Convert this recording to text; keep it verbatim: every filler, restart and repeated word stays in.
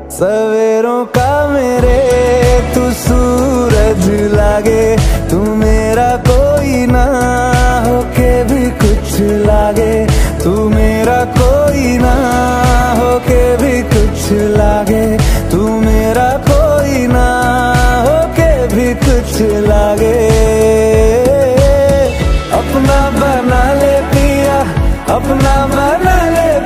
सवेरों का मेरे तू सूरज लागे, तू मेरा कोई ना होके भी कुछ लागे, तू मेरा कोई ना होके भी कुछ लागे, तू मेरा कोई ना होके भी कुछ लागे। अपना बना ले पिया, अपना